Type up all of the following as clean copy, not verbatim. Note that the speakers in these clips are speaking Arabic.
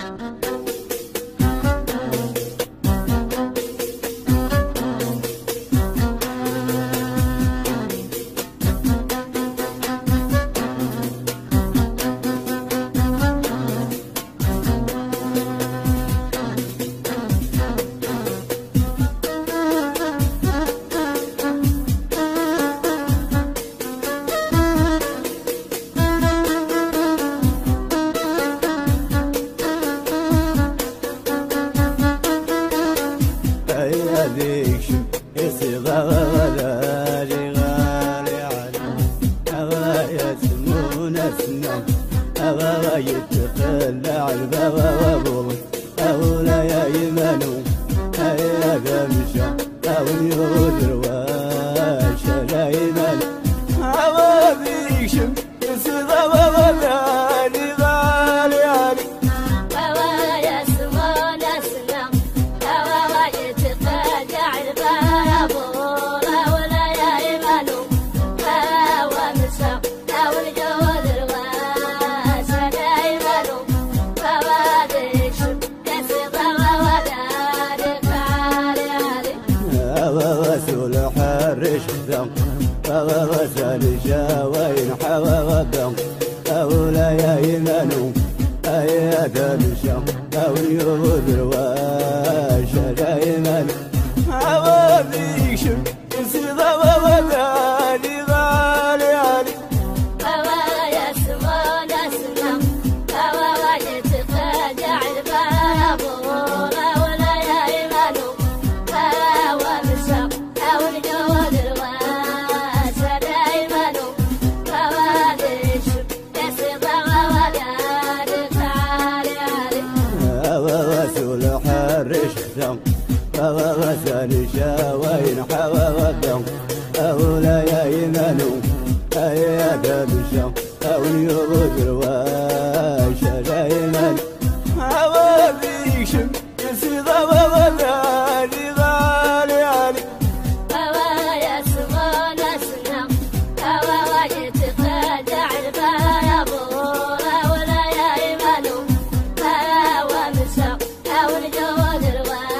يتخلى البوابول أولا يا يمنو هيا دمشا أو يودر واشا لا يمنو عوابيك شم يسيضا وغالي غالي علي ووايا سمونا سنم ووايا يتخلى البوابول أولا يا يمنو هوا مسا أو يودر غسل شاوين حوا دم أولا يا يمنو أيا دمشا أو يودر واشا لا يمنو عوابيك شم يسيضا وغالي غالي علي ووايا سمونا سنم ووايا يتخلى البوابول أولا يا يمنو هوا مسا أو يودر غسل شاوين حوا دم أولا يا يمنو أيا دمشا أو يودر واشا لا يمنو عوابيك شم يسيضا وغالي غالي علي ووايا سمونا سنم ووايا يتخلى البوابول أولا يا يمنو هوا مسا أو يودر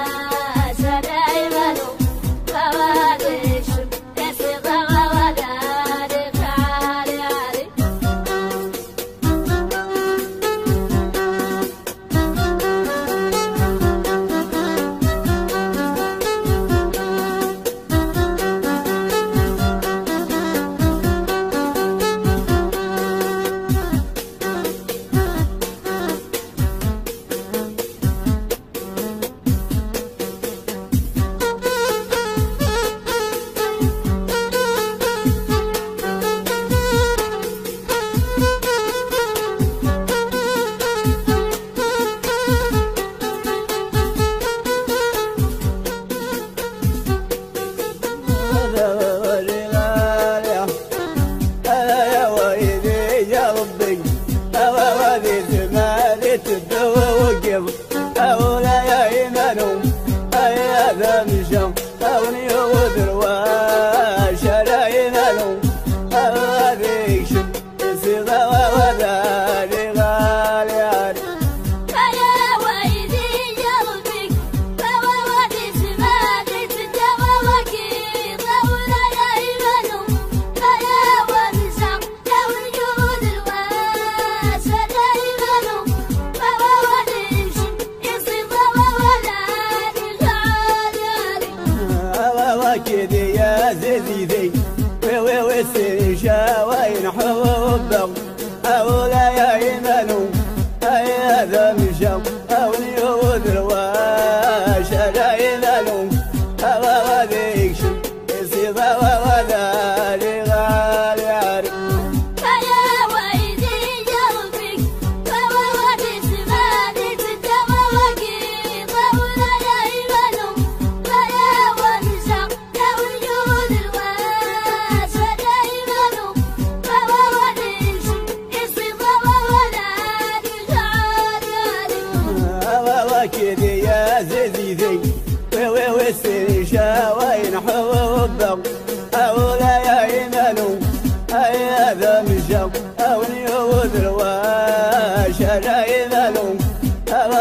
أولا يا يمنو أيا دمشا أو يودر واشا لا يمنو عوابيك شم يسيضا وغالي غالي علي يا ويلي يا ربك ووادي سمادي تدوى وكيد أولا يا يمنو يا ومسا أو يودر واشا لا يمنو كده يا زيدي وسر شاوين حبهم أولا يا يمنو أيا دمشا أو يودر واشا لا يمنو عوابيك شم يسيضا وغالي غالي علي يا ويلي يا ربك ووادي سمادي تدوى وكيد أولا يا يمنو يا ومسا أو يودر واشا لا يمنو ووادي يسيضا وغالي غالي كده يا زيدي وسر شاوين حبهم أولا يا يمنو أيا دمشا أو يودر واشا لا يمنو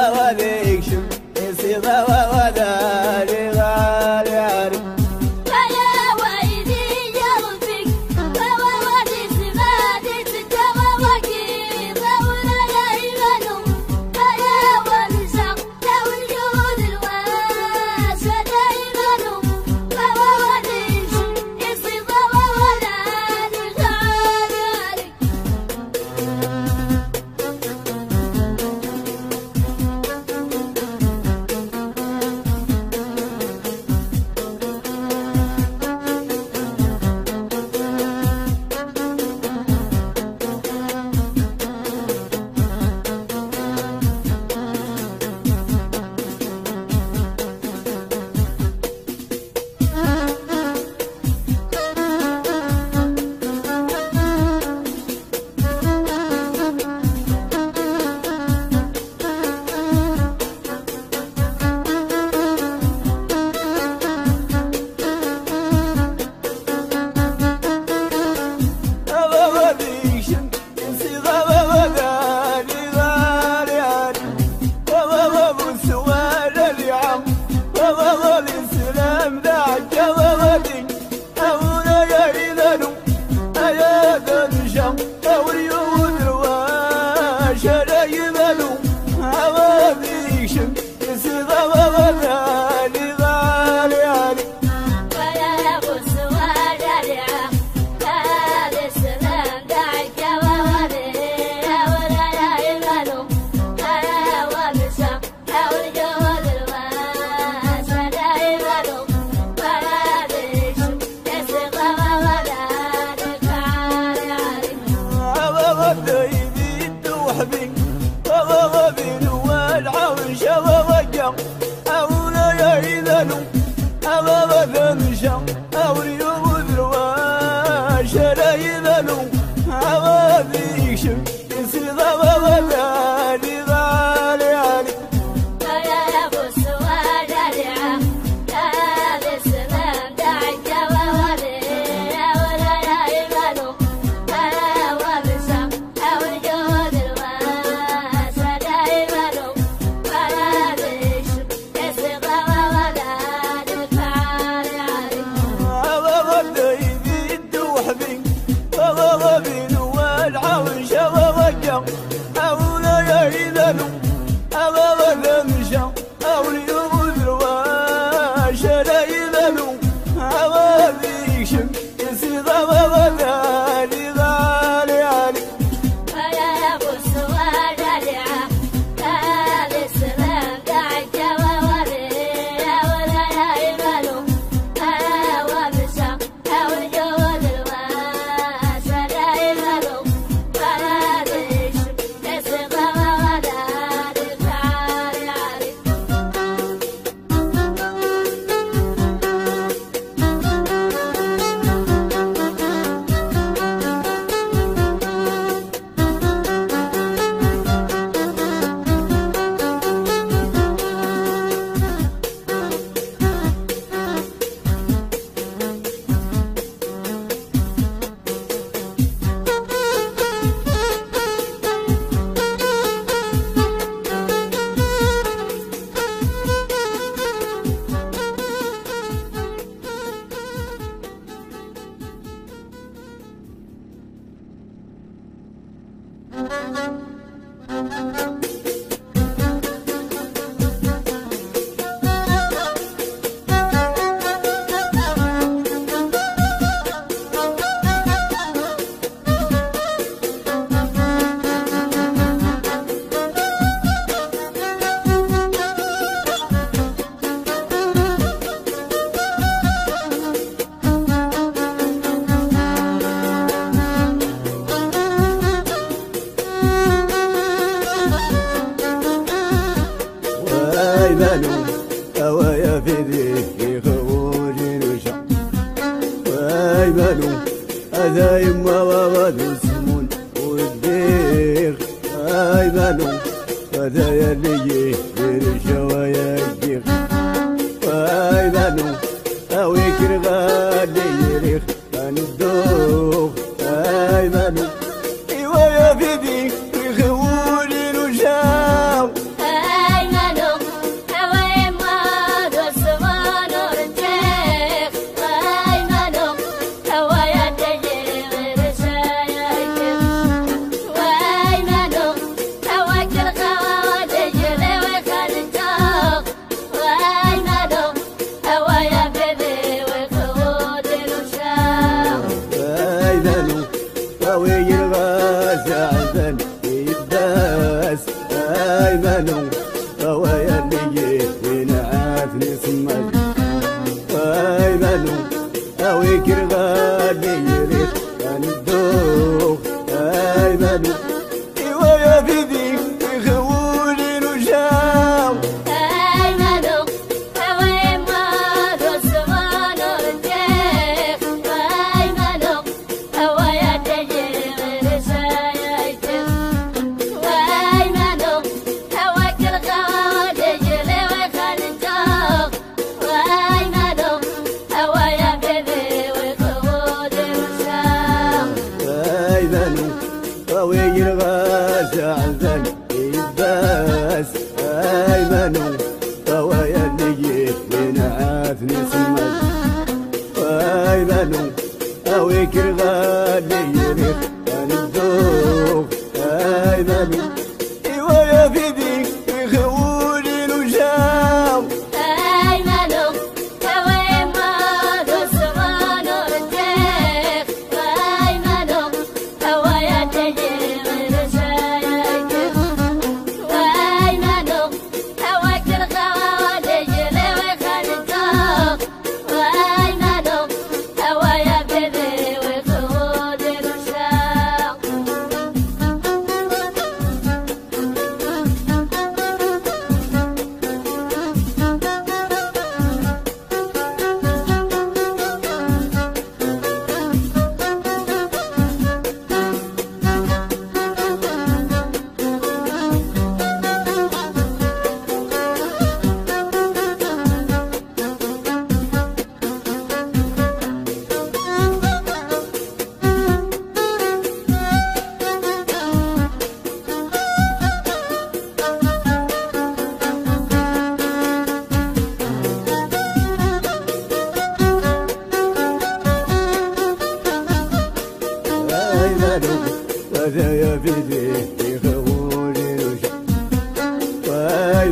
شرايبلو عوابي شم يسيغا وغالي غالي علي ويا ابو السواد الرعا هذا السلام دعك وولي ولا يعملوا انا ومشى حول جوز الواس ولا يعملوا ولا بيشم يسيغا وغالي غالي علي عوابي بيد وحبي وغابين والعوش ووجع أولا يعيذنو أغابا مشى أولي يبذروا شرايذنو عوابي شم يسيغا وغالي غالي علي ويا ابو السواد الرعا هذا السلام دعك وولي ولا يعملوا انا ومشى حول جوز الواس ولا يعملوا ولا بيشم يسيغا وغالي غالي علي عوابي بيد وحبي وغابين والعوش ووجع أولا يعيذنو أغابا مشى أولي يبذروا شرايذنو عوابي شم يسيغا وغالي غالي علي ويا ابو السواد الرعا هذا السلام دعك وولي ولا يعملوا انا ومشى حول جوز الواس ولا يعملوا ولا بيشم يسيغا وغالي غالي علي وايمانو أوايا في ذي خروج وشا وايمانو هذا يما وغادو سمون والديخ وايمانو هذا يلي يرشا ويجيخ وايمانو أويك الغالي يريخ هندوخ وايمانو إيوايا في ذي خروج وشا أيمنو هواي ما دوسمان ورجيك أيمنو هواي تجري ورشايك وأيمنو هواك الخوات تجري وخلجوك وأيمنو هواي بيبي وخوت الوشاك وايمانو أوي الغاز عزن يداس وايمانو أوايا اللي ينعافني صمد وايمانو أويك الغالي يريخ هندوخ وايمانو إيوايا في ذي خولي وشاو أيمنو هواي ما دوسمان ورجيك وأيمنو هواي تجري ورشايك وأيمنو هواك الخوات تجري وخلجوك وأيمنو هواي بيبي وخوت الوشاك وايمانو أوي الغاز عزن يداس وايمانو أوايا اللي ينعافني صمد وايمانو أويك الغالي يريخ هندوخ وايمانو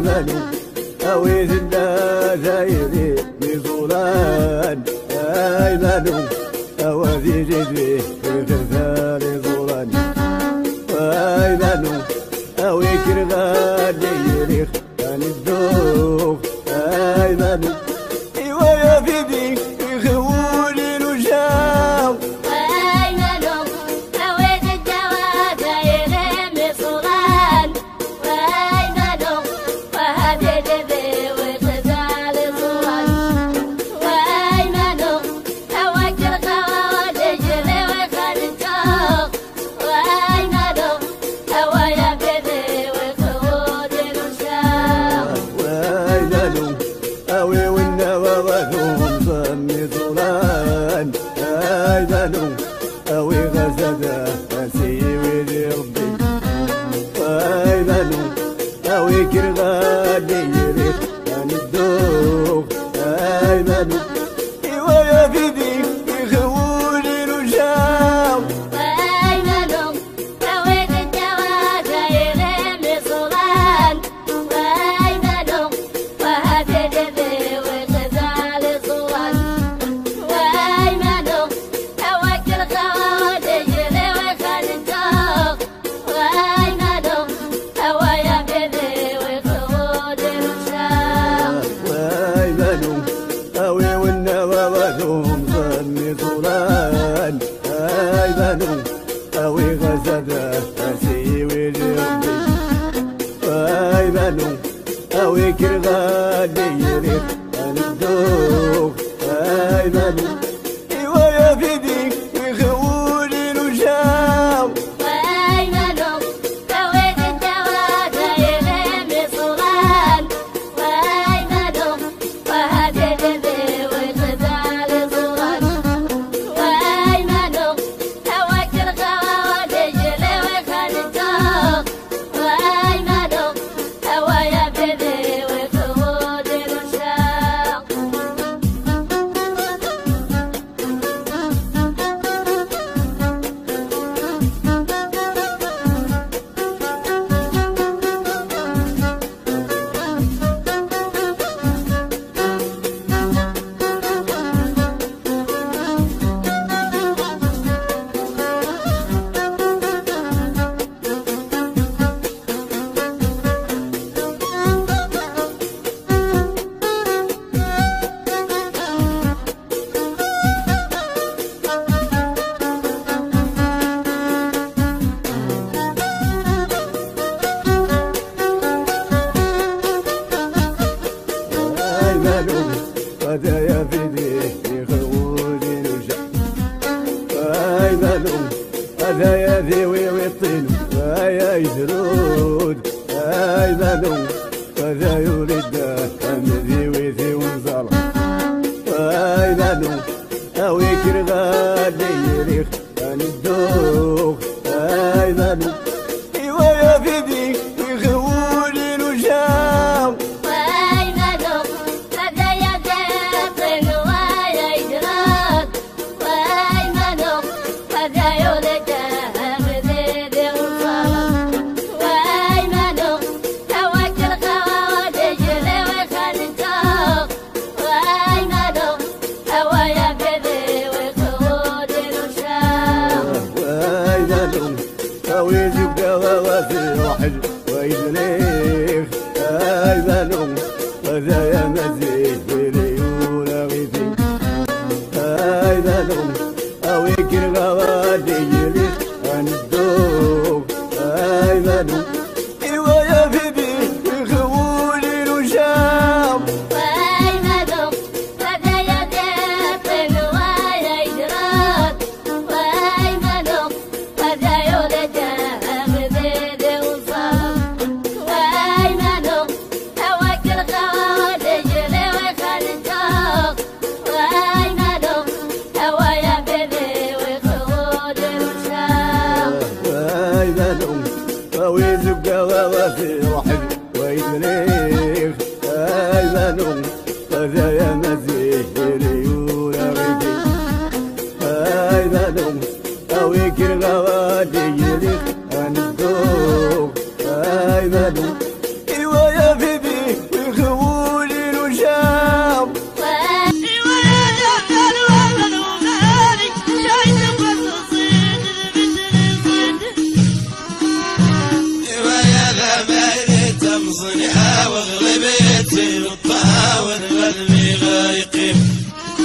أيمن أوي زلا زايري بزولان أيمن أوذي جدي في غزال زولان أيمن أوي كرغال يريخ عن الدوخ أيمن إيوا يا فيدي يخولي رجاو أوي والنواوثهم صمي زولان أيمن أوي غزدا أسي ويدي ربي أيمن أوي كرغالي يريخ عن الدوخ أيمن إيوا يا فيدي يخولي رجاو أوي والنواوثهم صمي زولان أيمن أوي غزدا أسي ويدي ربي أيمن أوي كرغالي يريخ عن الدوخ أيمن إيوا يا فيدي يخولي رجاو هذا يا فيدي يخولي رجع أيمن هذا يا ذوي والطين ويا يزرود أيمن هذا يريد أمذي وذي ونزال أيمن أوي كرغالي يريخ عن الدوخ أيمن إيوا يا فيدي يخولي رجاو أوي زبدة ووافي واحد ويدريخ أيمن هذا يا مزيد بريون غيثي أيمن أوي كرغوالي يريخ عن الدوخ أيمن إيوا يا فيدي يخولي رجاو أوي زبدة ووافي واحد ويدريخ أيمن هذا يا مزيد بريون غيثي أيمن أوي كرغوالي يريخ عن الدوخ أيمن إيوا يا فيدي تمصنها وغلبتي والطاول قلبي غايقين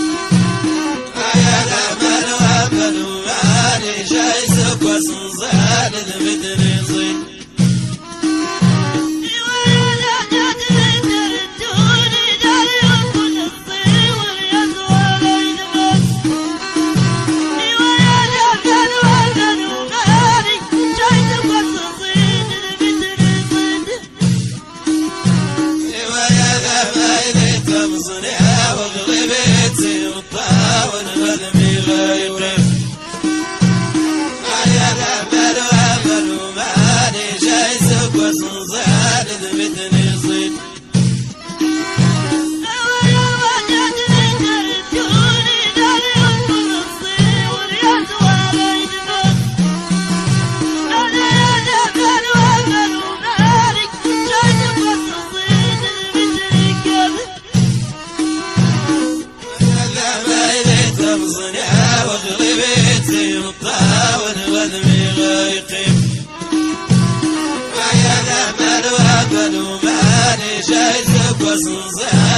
يا الأمل وأمل ومالي جايزك وسنزال المدري زين تمصنها وغلبتي والطاول قلبي غايقين يا الأمل وأمل ومالي جايزك وسنزال المدري زين تمصنها وغلبتي والطاول قلبي غايقين يا الأمل وأمل ومالي جايزك وسنزال